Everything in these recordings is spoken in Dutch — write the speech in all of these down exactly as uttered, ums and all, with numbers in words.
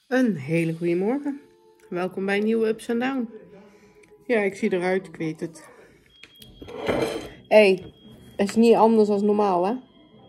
Een hele goede morgen. Welkom bij een nieuwe Ups and Down. Ja, ik zie eruit, ik weet het. Hé, hey, het is niet anders dan normaal, hè?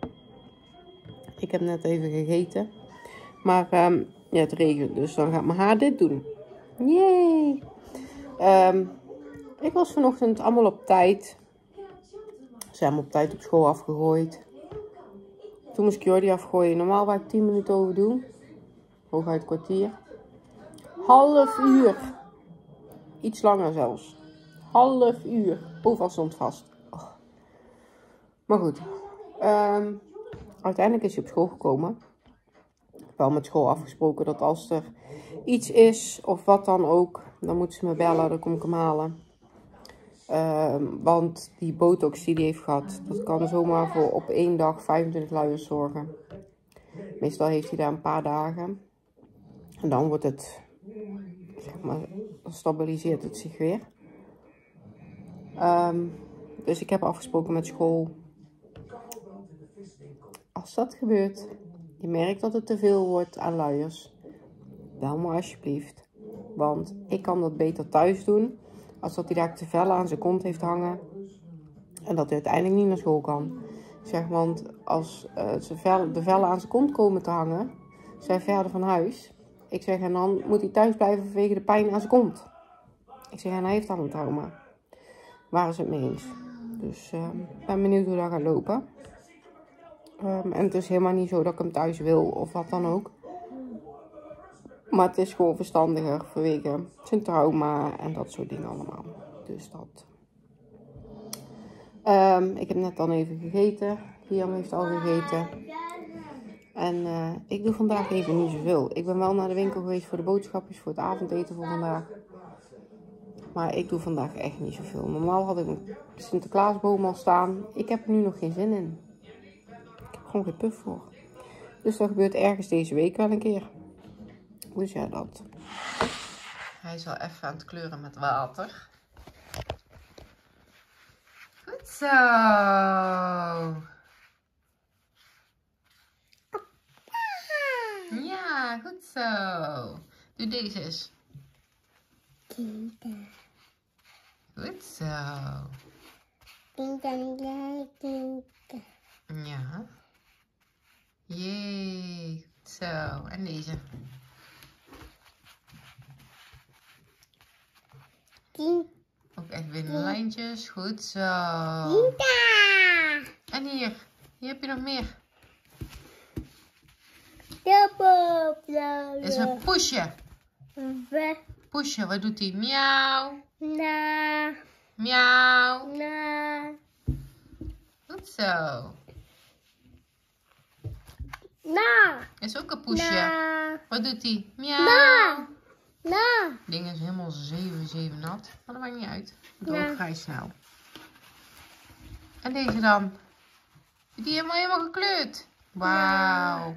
Ik heb net even gegeten. Maar um, ja, het regent, dus dan gaat mijn haar dit doen. Yay! Um, ik was vanochtend allemaal op tijd. Ze hebben me op tijd op school afgegooid. Toen moest ik Jordi afgooien. Normaal waar ik tien minuten over doe. Hooguit kwartier. Half uur. Iets langer zelfs. Half uur. Overal stond vast. Oh. Maar goed. Um, uiteindelijk is hij op school gekomen. Ik heb wel met school afgesproken dat als er iets is of wat dan ook. Dan moeten ze me bellen. Dan kom ik hem halen. Um, want die botox die hij heeft gehad. Dat kan zomaar voor op één dag vijfentwintig luiers zorgen. Meestal heeft hij daar een paar dagen. En dan wordt het, zeg maar, dan stabiliseert het zich weer. Um, dus ik heb afgesproken met school. Als dat gebeurt, je merkt dat het te veel wordt aan luiers, bel me alsjeblieft. Want ik kan dat beter thuis doen, als dat hij daar te vellen aan zijn kont heeft hangen. En dat hij uiteindelijk niet naar school kan. Ik zeg, want als uh, de vellen aan zijn kont komen te hangen, zijn verder van huis. Ik zeg, en dan moet hij thuis blijven vanwege de pijn aan zijn kont. Ik zeg, en hij heeft al een trauma. Waren ze het mee eens. Dus uh, ik ben benieuwd hoe dat gaat lopen. Um, en het is helemaal niet zo dat ik hem thuis wil of wat dan ook. Maar het is gewoon verstandiger vanwege zijn trauma en dat soort dingen allemaal. Dus dat. Um, ik heb net dan even gegeten. Liam heeft al gegeten. En uh, ik doe vandaag even niet zoveel. Ik ben wel naar de winkel geweest voor de boodschapjes, voor het avondeten voor vandaag. Maar ik doe vandaag echt niet zoveel. Normaal had ik een Sinterklaasboom al staan. Ik heb er nu nog geen zin in. Ik heb gewoon geen puff voor. Dus dat gebeurt ergens deze week wel een keer. Dus ja, dat. Hij is al even aan het kleuren met water. Goed zo. Ja, goed zo. Doe deze eens. Goed zo. Ja. Jee, goed zo. En deze. Ook echt binnenlijntjes. Goed zo. En hier. Hier heb je nog meer. Dit is een poesje. Poesje, wat doet hij? Miauw. Na. Miauw. Na. Goed zo. Na. Is ook een poesje. Na. Wat doet hij? Miauw. Na. Na. Het ding is helemaal zeven zeven nat. Maar dat maakt niet uit. Het gaat Ja. ook vrij snel. En deze dan? Die helemaal helemaal gekleurd. Wauw.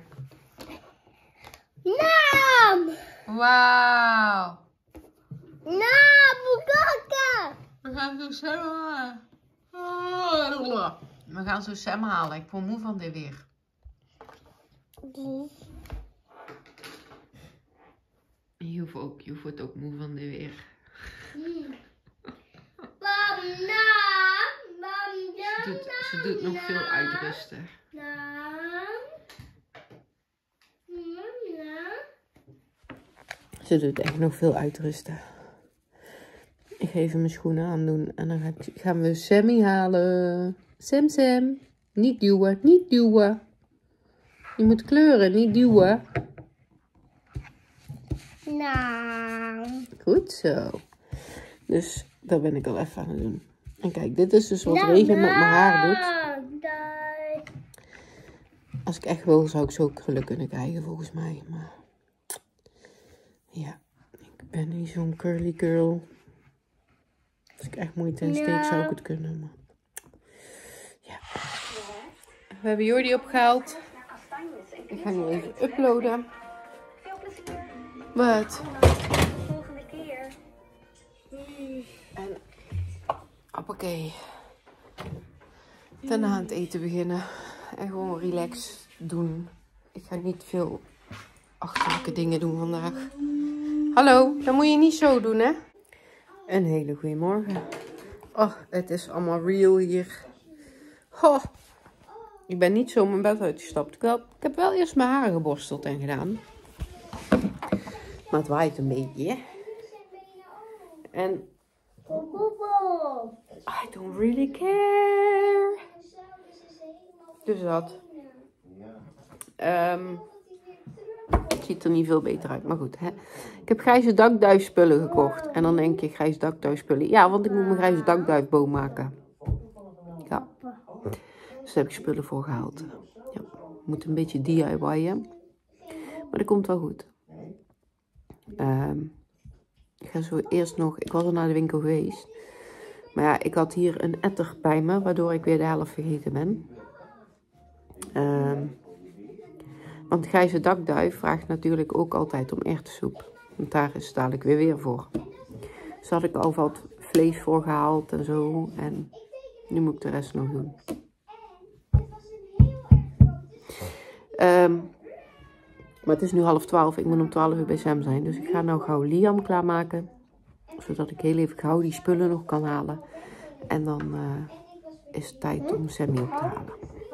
Naam. Wauw. Naam. Kaka. We gaan zo Sam halen. We gaan zo Sam halen. Ik word moe van dit weer. Je hoeft ook, je wordt ook moe van dit weer. Ze doet, ze doet nog veel uitrusten. Ze doet echt nog veel uitrusten. Ik ga even mijn schoenen aandoen en dan gaan we Sammy halen. Sam, Sam. Niet duwen, niet duwen. Je moet kleuren, niet duwen. Naam. Goed zo. Dus dat ben ik al even aan het doen. En kijk, dit is dus wat Nou, regen met mijn haar doet. nou, Als ik echt wil, zou ik zo krullen kunnen krijgen volgens mij. Maar ja, ik ben niet zo'n curly girl. Als ik echt moeite in steek, zou ik het kunnen. Maar ja. We hebben Jordi opgehaald. Ik ga nu even uploaden. Wat? volgende keer. En hoppakee. Daarna aan het eten beginnen. En gewoon relax doen. Ik ga niet veel achter leuke dingen doen vandaag. Hallo, dat moet je niet zo doen, hè? Een hele goede morgen. Oh, het is allemaal real hier. Oh, ik ben niet zo mijn bed uitgestapt. Ik, wel, ik heb wel eerst mijn haren geborsteld en gedaan. Maar het waait een beetje, hè? En I don't really care. Dus dat. Um, het ziet er niet veel beter uit, maar goed. Hè? Ik heb grijze dakduifspullen gekocht. En dan denk je, grijze dakduifspullen. Ja, want ik moet mijn grijze dakduifboom maken. Ja. Dus daar heb ik spullen voor gehaald. Ja. Ik moet een beetje D I Y'en. Maar dat komt wel goed. Um, ik ga zo eerst nog... Ik was al naar de winkel geweest. Maar ja, ik had hier een etter bij me. Waardoor ik weer de helft vergeten ben. Um, want grijze dakduif vraagt natuurlijk ook altijd om erwtensoep. Want daar is het dadelijk weer weer voor. Dus had ik al wat vlees voor gehaald en zo. En nu moet ik de rest nog doen. Um, maar het is nu half twaalf. Ik moet om twaalf uur bij Sam zijn. Dus ik ga nou gauw Liam klaarmaken. Zodat ik heel even gauw die spullen nog kan halen. En dan uh, is het tijd om Sammy op te halen.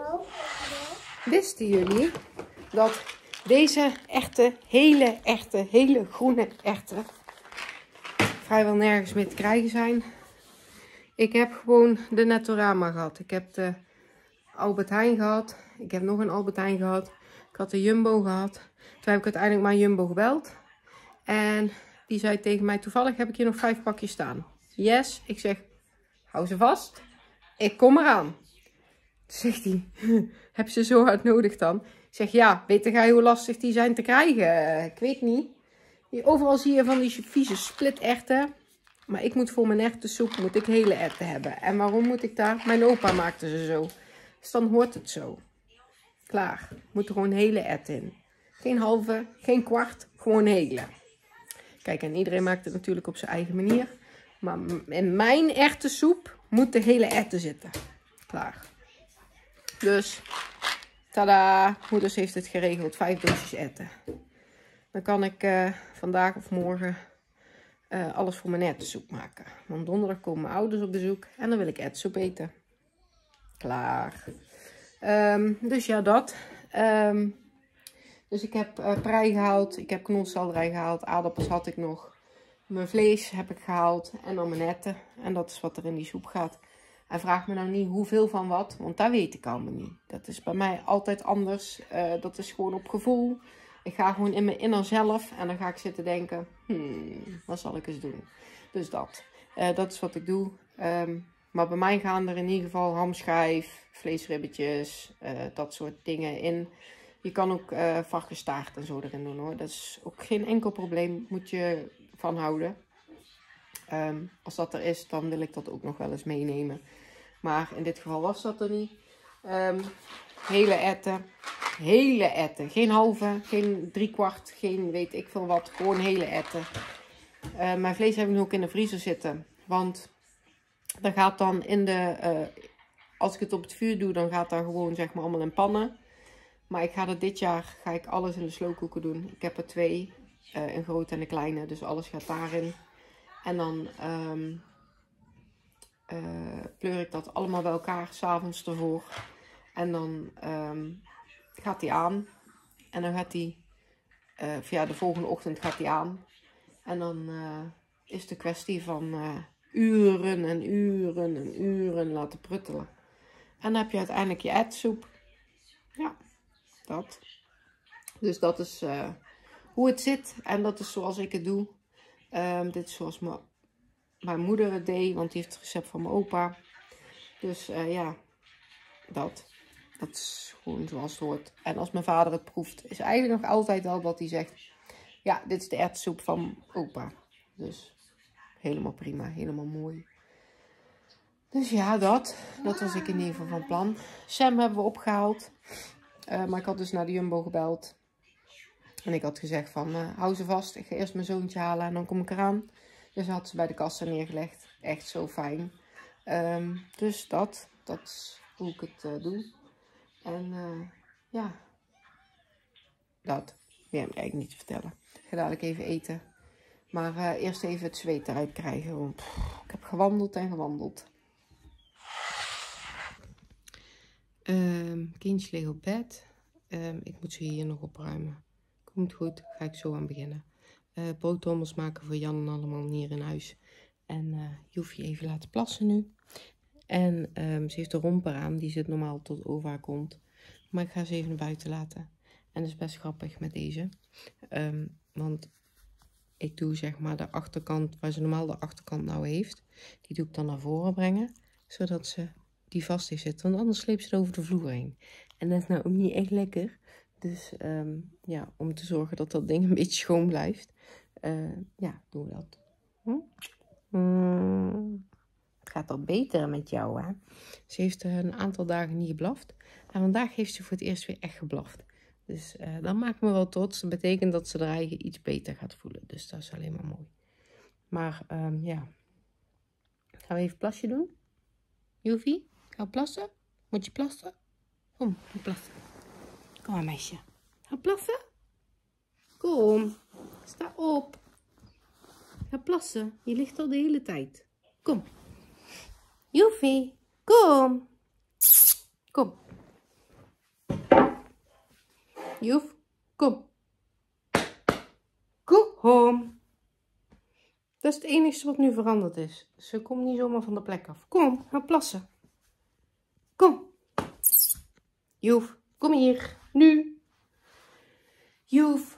Wisten jullie dat deze echte, hele echte, hele groene erwten vrijwel nergens meer te krijgen zijn? Ik heb gewoon de Nettorama gehad. Ik heb de Albert Heijn gehad. Ik heb nog een Albert Heijn gehad. Ik had de Jumbo gehad. Toen heb ik uiteindelijk maar Jumbo gebeld. En die zei tegen mij, toevallig heb ik hier nog vijf pakjes staan. Yes. Ik zeg, hou ze vast. Ik kom eraan. Toen zegt hij, heb je ze zo hard nodig dan? Ik zeg, ja, weet jij hoe lastig die zijn te krijgen? Ik weet niet. Overal zie je van die vieze splitterwten. Maar ik moet voor mijn erwtensoep moet ik hele erwten hebben. En waarom moet ik daar? Mijn opa maakte ze zo. Dus dan hoort het zo. Klaar. Moet er gewoon hele erwten in. Geen halve, geen kwart, gewoon hele. Kijk, en iedereen maakt het natuurlijk op zijn eigen manier. Maar in mijn erwtensoep moet de hele erwten zitten. Klaar. Dus, tada, moeders heeft het geregeld, vijf doosjes erwten. Dan kan ik uh, vandaag of morgen uh, alles voor mijn erwtensoep maken. Want donderdag komen mijn ouders op bezoek en dan wil ik erwtensoep eten. Klaar. Um, dus ja, dat. Um, dus ik heb uh, prei gehaald, ik heb knolselderij gehaald, aardappels had ik nog. Mijn vlees heb ik gehaald en dan mijn erwten. En dat is wat er in die soep gaat. En vraag me nou niet hoeveel van wat, want dat weet ik allemaal niet. Dat is bij mij altijd anders. Uh, dat is gewoon op gevoel. Ik ga gewoon in mijn inner zelf en dan ga ik zitten denken, hmm, wat zal ik eens doen? Dus dat. Uh, dat is wat ik doe. Um, maar bij mij gaan er in ieder geval hamschijf, vleesribbetjes, uh, dat soort dingen in. Je kan ook uh, varkenstaart en zo erin doen hoor. Dat is ook geen enkel probleem, moet je van houden. Um, als dat er is, dan wil ik dat ook nog wel eens meenemen. Maar in dit geval was dat er niet. Um, hele erwten. Hele erwten. Geen halve, geen driekwart, geen weet ik veel wat. Gewoon hele erwten. Uh, mijn vlees heb ik nu ook in de vriezer zitten. Want dat gaat dan in de... Uh, als ik het op het vuur doe, dan gaat dat gewoon zeg maar allemaal in pannen. Maar ik ga er dit jaar ga ik alles in de slowcooker doen. Ik heb er twee. Uh, een grote en een kleine. Dus alles gaat daarin. En dan um, uh, pleur ik dat allemaal bij elkaar, 's avonds ervoor. En dan um, gaat die aan. En dan gaat die, uh, ja, de volgende ochtend gaat die aan. En dan uh, is de kwestie van uh, uren en uren en uren laten pruttelen. En dan heb je uiteindelijk je erwtensoep. Ja, dat. Dus dat is uh, hoe het zit. En dat is zoals ik het doe. Um, dit is zoals mijn, mijn moeder het deed, want die heeft het recept van mijn opa. Dus uh, ja, dat. Dat is gewoon zoals het hoort. En als mijn vader het proeft, is eigenlijk nog altijd al dat hij zegt, ja, dit is de erwtensoep van opa. Dus helemaal prima, helemaal mooi. Dus ja, dat. Dat was ik in ieder geval van plan. Sam hebben we opgehaald. Uh, maar ik had dus naar de Jumbo gebeld. En ik had gezegd van, uh, hou ze vast. Ik ga eerst mijn zoontje halen en dan kom ik eraan. Dus had ze bij de kassa neergelegd. Echt zo fijn. Um, dus dat. Dat is hoe ik het uh, doe. En uh, ja. Dat. Ja, dat eigenlijk niet te vertellen. Ik ga dadelijk even eten. Maar uh, eerst even het zweet eruit krijgen. Want pff, ik heb gewandeld en gewandeld. Um, kindjes liggen op bed. Um, ik moet ze hier nog opruimen. Komt goed, ga ik zo aan beginnen. Uh, broodtrommels maken voor Jan en allemaal hier in huis. En uh, je hoeft je even laten plassen nu. En um, ze heeft de romper aan, die zit normaal tot over haar kont. Maar ik ga ze even naar buiten laten. En dat is best grappig met deze. Um, want ik doe zeg maar de achterkant, waar ze normaal de achterkant nou heeft. Die doe ik dan naar voren brengen. Zodat ze die vast heeft zitten. Want anders sleept ze over de vloer heen. En dat is nou ook niet echt lekker. Dus um, ja, om te zorgen dat dat ding een beetje schoon blijft. Uh, ja, doen we dat. Hm? Mm. Het gaat al beter met jou, hè? Ze heeft een aantal dagen niet geblaft. En vandaag heeft ze voor het eerst weer echt geblaft. Dus uh, dat maakt me wel trots. Dat betekent dat ze haar eigen iets beter gaat voelen. Dus dat is alleen maar mooi. Maar um, ja. Gaan we even plasje doen? Joefie, ga je plassen? Moet je plassen? Kom, ga plassen. Kom maar, meisje. Ga plassen? Kom. Sta op. Ga plassen. Je ligt al de hele tijd. Kom. Joefie, kom. Kom. Joef, kom. Kom. Dat is het enige wat nu veranderd is. Ze komt niet zomaar van de plek af. Kom, ga plassen. Kom. Joef, kom hier. Nu. Joef.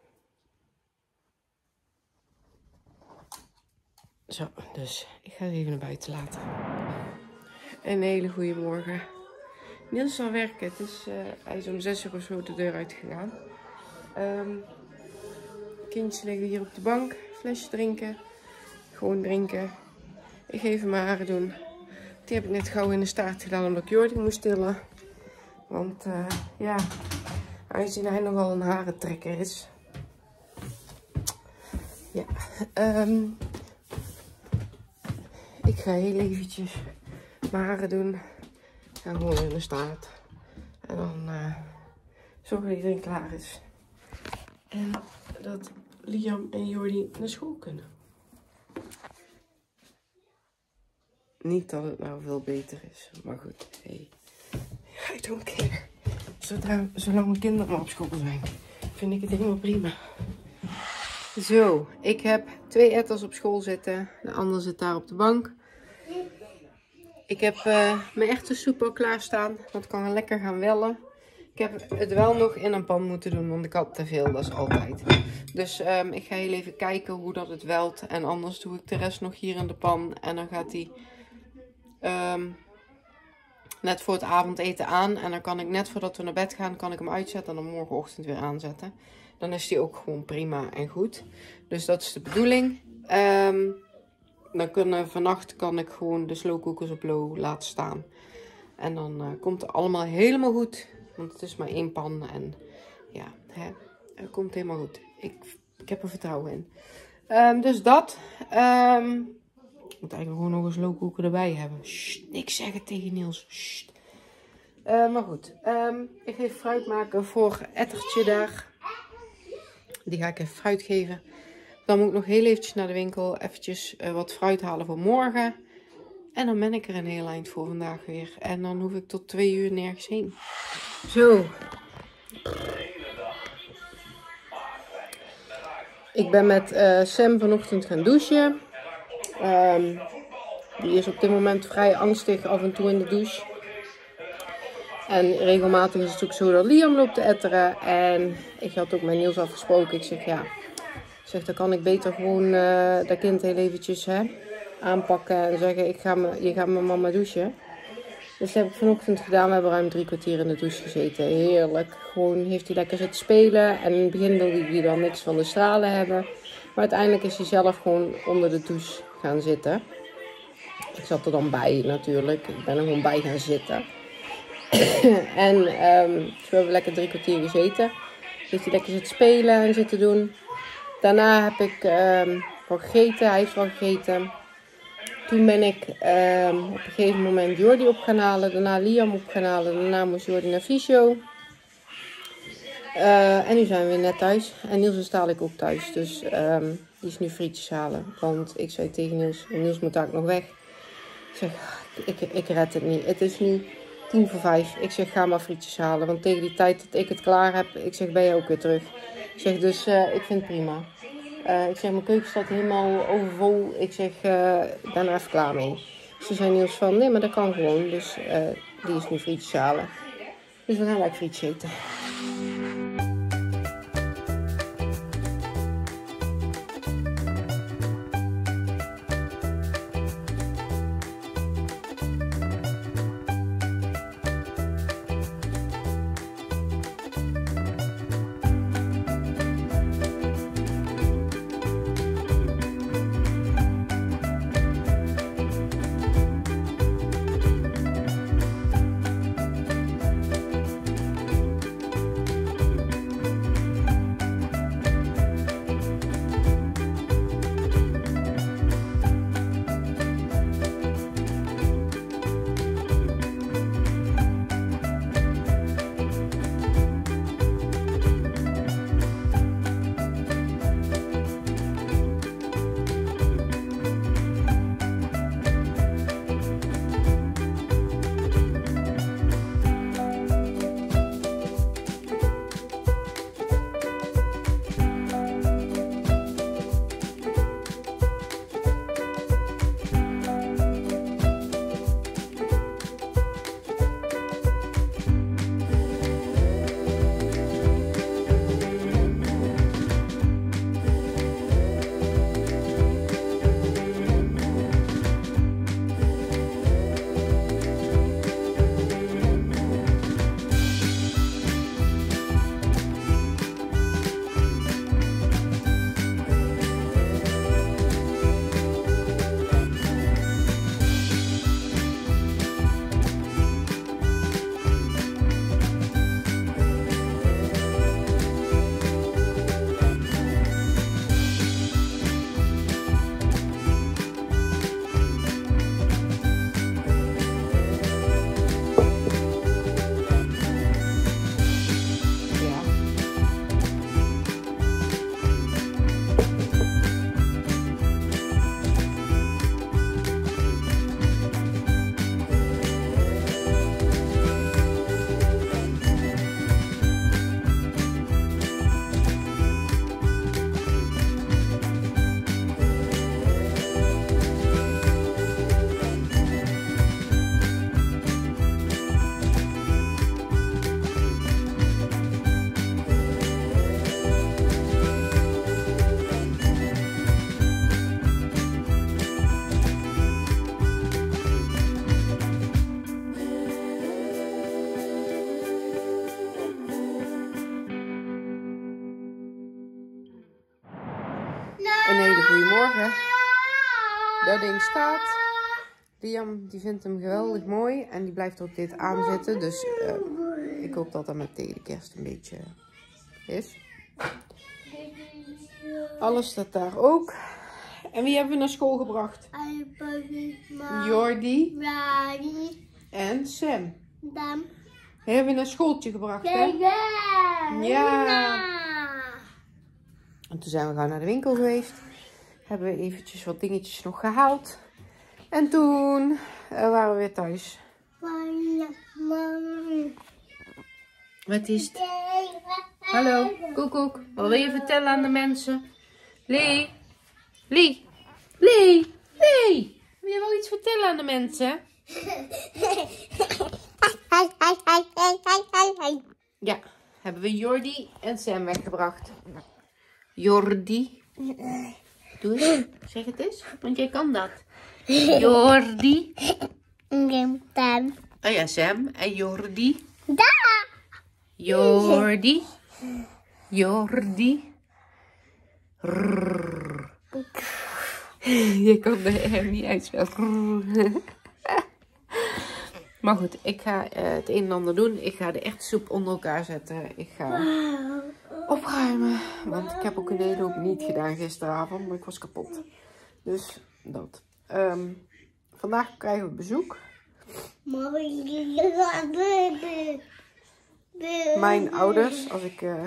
Zo, dus ik ga ze even naar buiten laten. Een hele goede morgen. Niels is aan werken. Het is, uh, hij is om zes uur of zo de deur uitgegaan. Um, kindjes liggen hier op de bank. Flesje drinken. Gewoon drinken. Ik ga even mijn haren doen. Die heb ik net gauw in de staart gedaan omdat ik Jordi moest stillen. Want uh, ja, aangezien hij nogal een harentrekker is. Ja, um, ik ga heel eventjes mijn haren doen. Ik ga gewoon in de staart. En dan uh, zorgen dat iedereen klaar is. En dat Liam en Jordi naar school kunnen. Niet dat het nou veel beter is. Maar goed, hey. I don't care. Zodra, zolang mijn kinderen maar op school zijn, vind ik het helemaal prima. Zo, ik heb twee etters op school zitten. De andere zit daar op de bank. Ik heb uh, mijn echte soep al klaarstaan. Dat kan lekker gaan wellen. Ik heb het wel nog in een pan moeten doen, want ik had te veel, dat is altijd. Dus um, ik ga heel even kijken hoe dat het welt. En anders doe ik de rest nog hier in de pan. En dan gaat die um, net voor het avondeten aan. En dan kan ik net voordat we naar bed gaan, kan ik hem uitzetten en dan morgenochtend weer aanzetten. Dan is die ook gewoon prima en goed. Dus dat is de bedoeling. Um, dan kunnen, vannacht kan ik gewoon de slowcookers op low laten staan. En dan uh, komt het allemaal helemaal goed. Want het is maar één pan. En ja, hè, het komt helemaal goed. Ik, ik heb er vertrouwen in. Um, dus dat. Um, ik moet eigenlijk gewoon nog een slowcooker erbij hebben. Sst, niks zeggen tegen Niels. Sst. Uh, maar goed. Um, ik ga even fruit maken voor Ettertje daar. Die ga ik even fruit geven. Dan moet ik nog heel eventjes naar de winkel. Eventjes uh, wat fruit halen voor morgen. En dan ben ik er een heel eind voor vandaag weer. En dan hoef ik tot twee uur nergens heen. Zo. Ik ben met uh, Sam vanochtend gaan douchen. Um, die is op dit moment vrij angstig af en toe in de douche. En regelmatig is het ook zo dat Liam loopt te etteren. En ik had ook met Niels afgesproken. Ik zeg ja, ik zeg, dan kan ik beter gewoon uh, dat kind heel eventjes hè, aanpakken. En zeggen, ik ga me, je gaat met mama douchen. Dus dat heb ik vanochtend gedaan. We hebben ruim drie kwartier in de douche gezeten. Heerlijk. Gewoon heeft hij lekker zitten spelen. En in het begin wilde hij dan niks van de stralen hebben. Maar uiteindelijk is hij zelf gewoon onder de douche gaan zitten. Ik zat er dan bij natuurlijk. Ik ben er gewoon bij gaan zitten. En um, dus we hebben lekker drie kwartier gezeten. Heeft hij lekker zitten spelen en zitten doen. Daarna heb ik um, wel gegeten. Hij heeft wel gegeten. Toen ben ik um, op een gegeven moment Jordi op gaan halen. Daarna Liam op gaan halen. Daarna moest Jordi naar fysio. Uh, en nu zijn we weer net thuis. En Niels is dadelijk ook thuis. Dus um, die is nu frietjes halen. Want ik zei tegen Niels, Niels moet daar nog weg. Ik zeg, ik, ik red het niet. Het is nu tien voor vijf. Ik zeg, ga maar frietjes halen. Want tegen die tijd dat ik het klaar heb, ik zeg, ben je ook weer terug. Ik zeg, dus uh, ik vind het prima. Uh, ik zeg, mijn keuken staat helemaal overvol. Ik zeg, uh, ik ben er even klaar mee. Dus toen zei Niels van, nee, maar dat kan gewoon. Dus uh, die is nu frietjes halen. Dus we gaan lekker frietjes eten. Een hele goede morgen. Dat ding staat. Liam die vindt hem geweldig mooi. En die blijft ook dit aanzetten. Dus uh, ik hoop dat dat met tegen de kerst een beetje is. Alles staat daar ook. En wie hebben we naar school gebracht? Jordi en Sam. Die hebben we naar schooltje gebracht, hè? Ja. En toen zijn we gewoon naar de winkel geweest. Hebben we eventjes wat dingetjes nog gehaald. En toen uh, waren we weer thuis. Wat is het? Hallo, koekoek. Wat wil je vertellen aan de mensen? Lee? Lee? Lee? Lee? Wil je wel iets vertellen aan de mensen? Ja, hebben we Jordi en Sam weggebracht. Jordi. Doe eens. Zeg het eens, want jij kan dat. Jordi. Oh ja, Sam en Jordi. Jordi. Jordi. Rrrr. Je kan de R niet uitspreken. Maar goed, ik ga uh, het een en ander doen. Ik ga de echte soep onder elkaar zetten. Ik ga opruimen. Want ik heb ook een hele hoop niet gedaan gisteravond. Maar ik was kapot. Dus dat. Um, vandaag krijgen we bezoek. mijn ouders, als ik uh,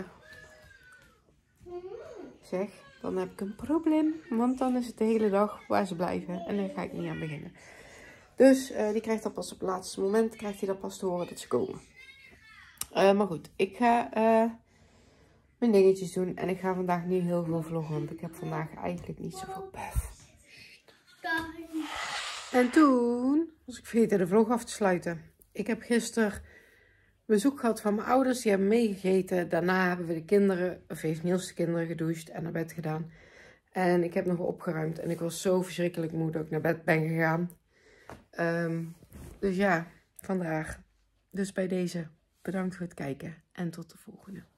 zeg, dan heb ik een probleem. Want dan is het de hele dag waar ze blijven. En daar ga ik niet aan beginnen. Dus uh, die krijgt dat pas op het laatste moment. Krijgt hij dat pas te horen dat ze komen. Uh, maar goed, ik ga uh, mijn dingetjes doen. En ik ga vandaag niet heel veel vloggen. Want ik heb vandaag eigenlijk niet zoveel puf. En toen was ik vergeten de vlog af te sluiten. Ik heb gisteren bezoek gehad van mijn ouders. Die hebben meegegeten. Daarna hebben we de kinderen, of heeft Niels de kinderen gedoucht en naar bed gedaan. En ik heb nog opgeruimd. En ik was zo verschrikkelijk moe dat ik naar bed ben gegaan. Um, dus ja, vandaar. Dus bij deze bedankt voor het kijken. En tot de volgende.